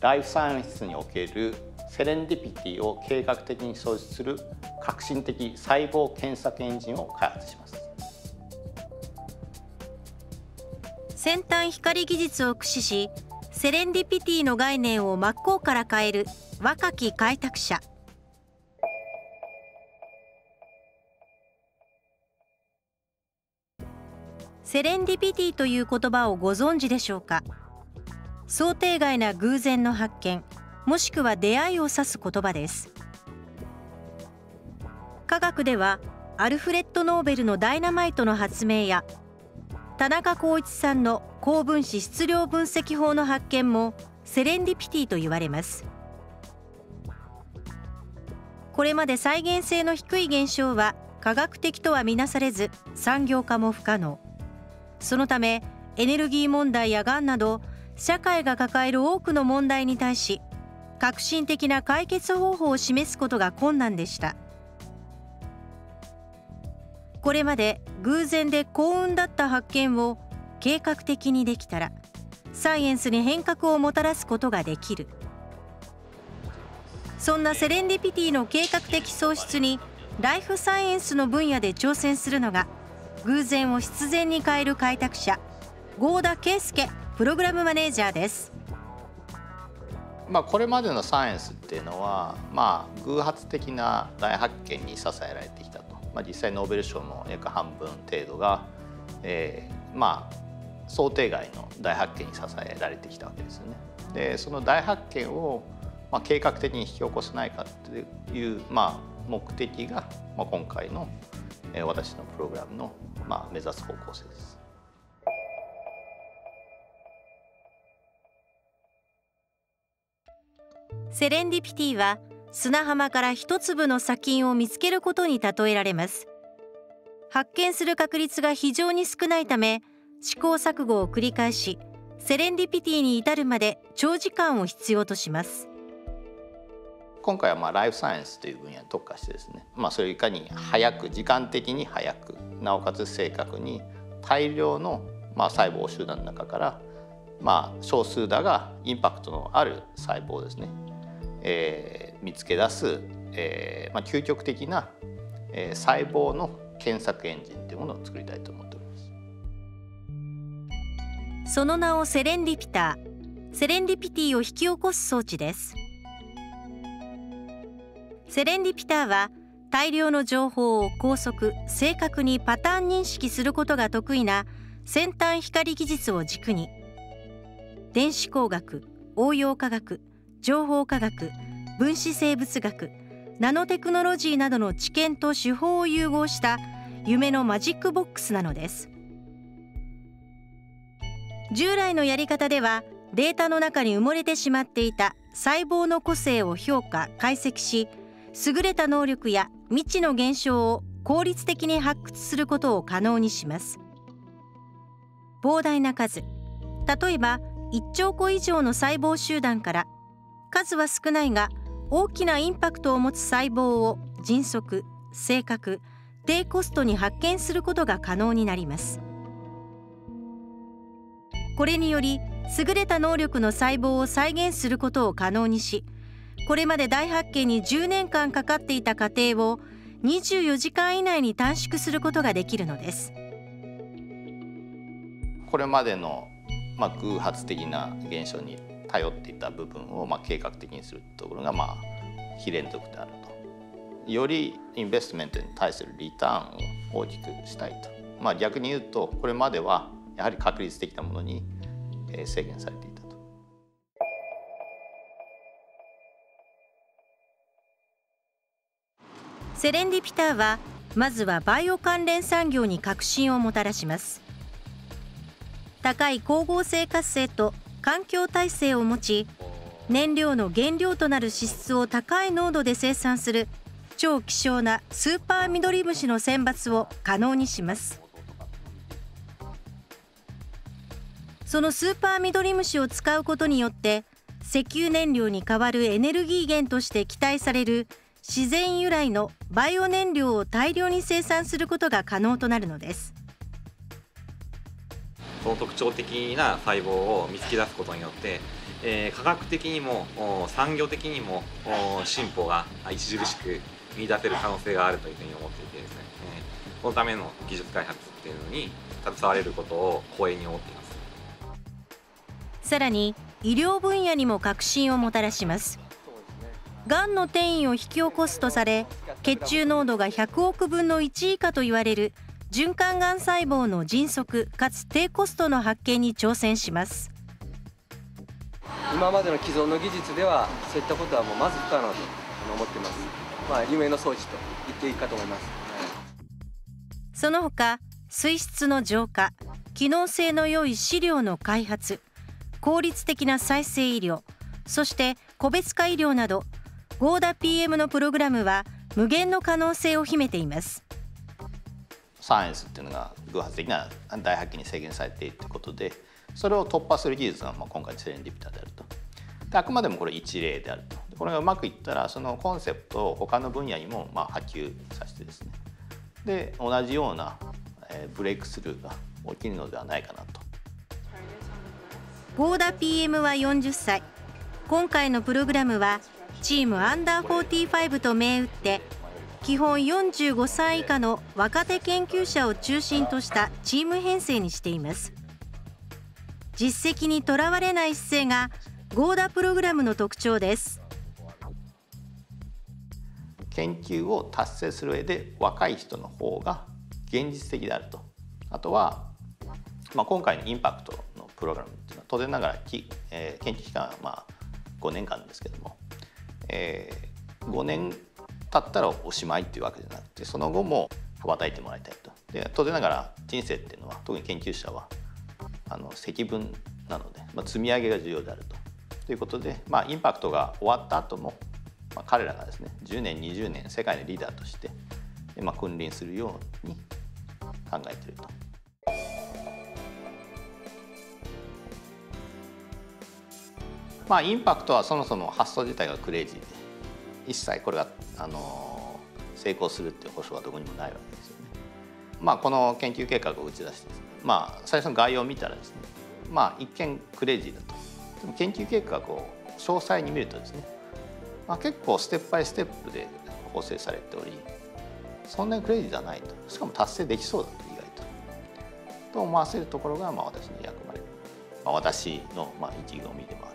ライフサイエンスにおけるセレンディピティを計画的に創出する革新的細胞検索エンジンを開発します。 先端光技術を駆使し、セレンディピティの概念を真っ向から変える若き開拓者。セレンディピティという言葉をご存知でしょうか。想定外な偶然の発見、もしくは出会いを指す言葉です。科学ではアルフレッド・ノーベルのダイナマイトの発明や田中耕一さんの高分子質量分析法の発見もセレンディピティと言われます。これまで再現性の低い現象は科学的とは見なされず、産業化も不可能。そのためエネルギー問題やがんなど社会が抱える多くの問題に対し、革新的な解決方法を示すことが困難でした。これまで偶然で幸運だった発見を計画的にできたら、サイエンスに変革をもたらすことができる。そんなセレンディピティの計画的創出にライフサイエンスの分野で挑戦するのが、偶然を必然に変える開拓者、合田圭介プログラムマネージャーです。 これまでのサイエンスっていうのは、偶発的な大発見に支えられてきたと。実際ノーベル賞の約半分程度が、想定外の大発見に支えられてきたわけですよね。でその大発見を、計画的に引き起こせないかという、目的が、今回の、私のプログラムの、目指す方向性です。 セレンディピティは砂浜から一粒の砂金を見つけることに例えられます。発見する確率が非常に少ないため、試行錯誤を繰り返し、セレンディピティに至るまで長時間を必要とします。 今回はライフサイエンスという分野に特化してですね、それをいかに早く、時間的に早く、なおかつ正確に大量の細胞集団の中から、少数だがインパクトのある細胞をですね、見つけ出す、究極的な、細胞の検索エンジンというものを作りたいと思っております。 その名をセレンディピター、セレンディピティを引き起こす装置です。セレンディピターは大量の情報を高速・正確にパターン認識することが得意な先端光技術を軸に、電子工学、応用科学、情報科学、分子生物学、ナノテクノロジーなどの知見と手法を融合した夢のマジックボックスなのです。従来のやり方ではデータの中に埋もれてしまっていた細胞の個性を評価・解析し、優れた能力や未知の現象を効率的に発掘することを可能にします。膨大な数、例えば1兆個以上の細胞集団から数は少ないが大きなインパクトを持つ細胞を迅速、正確、低コストに発見することが可能になります。これにより優れた能力の細胞を再現することを可能にし、これまで大発見に10年間かかっていた過程を24時間以内に短縮することができるのです。 これまでの、偶発的な現象に頼っていた部分を、計画的にするところが、非連続であると。よりインベストメントに対するリターンを大きくしたいと。逆に言うと、これまではやはり確率的なものに制限されていたと。 セレンディピターはまずはバイオ関連産業に革新をもたらします。高い光合成活性と環境耐性を持ち、燃料の原料となる脂質を高い濃度で生産する超希少なスーパーミドリムシの選抜を可能にします。そのスーパーミドリムシを使うことによって、石油燃料に代わるエネルギー源として期待される自然由来のバイオ燃料を大量に生産することが可能となるのです。 その特徴的な細胞を見つけ出すことによって、 科学的にも産業的にも進歩が著しく見出せる可能性があるというふうに思っていてですね、このための技術開発っていうのに携われることを光栄に思っています。 さらに医療分野にも革新をもたらします。がんの転移を引き起こすとされ、血中濃度が100億分の1以下と言われる循環がん細胞の迅速かつ低コストの発見に挑戦します。 今までの既存の技術ではそういったことはもうまず不可能と思っています。夢の装置と言っていいかと思います。 その他、水質の浄化、機能性の良い飼料の開発、効率的な再生医療、そして個別化医療など、GODA PM のプログラムは無限の可能性を秘めています。 サイエンスっていうのが偶発的な大発見に制限されているということで、それを突破する技術が今回のセレンディピターであると。で、あくまでもこれ一例であると。これがうまくいったらそのコンセプトを他の分野にも波及させてですね、で同じようなブレイクスルーが起きるのではないかなと。 GODA PM は40歳。今回のプログラムはチームアンダー45と銘打って、基本45歳以下の若手研究者を中心としたチーム編成にしています。実績にとらわれない姿勢が GODA プログラムの特徴です。 研究を達成する上で若い人の方が現実的であると。あとは、今回のインパクトのプログラムっていうのは当然ながら研究期間は5年間ですけども、5年経ったらおしまいっていうわけじゃなくて、その後も羽ばたいてもらいたいと。で、当然ながら人生っていうのは特に研究者は積分なので、積み上げが重要であるということで、インパクトが終わった後も、彼らがですね10年20年世界のリーダーとして、君臨するように考えていると。インパクトはそもそも発想自体がクレイジーで、一切これが成功するっていう保証はどこにもないわけですよね。この研究計画を打ち出してですね、最初の概要を見たらですね、一見クレイジーだと。でも研究計画を詳細に見るとですね、結構ステップバイステップで構成されており、そんなにクレイジーじゃないと。しかも達成できそうだと、意外と思わせるところが私の役割、私の意気込みでもある。